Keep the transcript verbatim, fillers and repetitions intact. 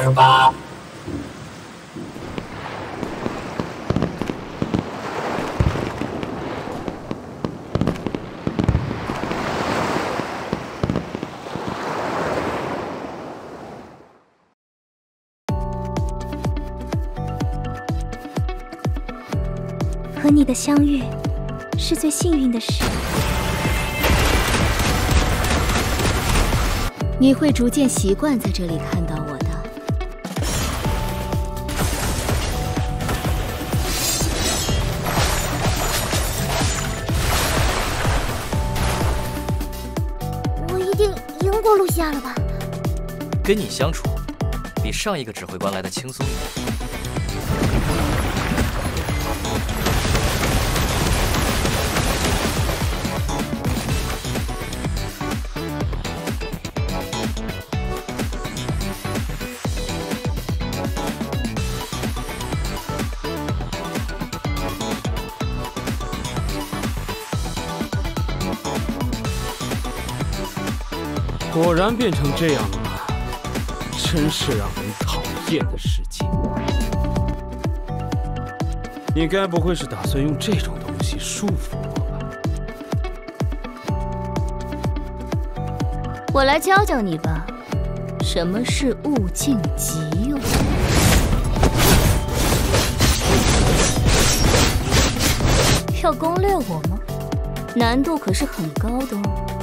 儿吧。 和你的相遇是最幸运的事。 你会逐渐习惯在这里看到我的。 我一定赢过露西亚了吧？ 跟你相处，比上一个指挥官来的轻松一点。 果然变成这样了吗？真是让人讨厌的世界。你该不会是打算用这种东西束缚我吧？ 我来教教你吧，什么是物尽即用。要攻略我吗？难度可是很高的哦。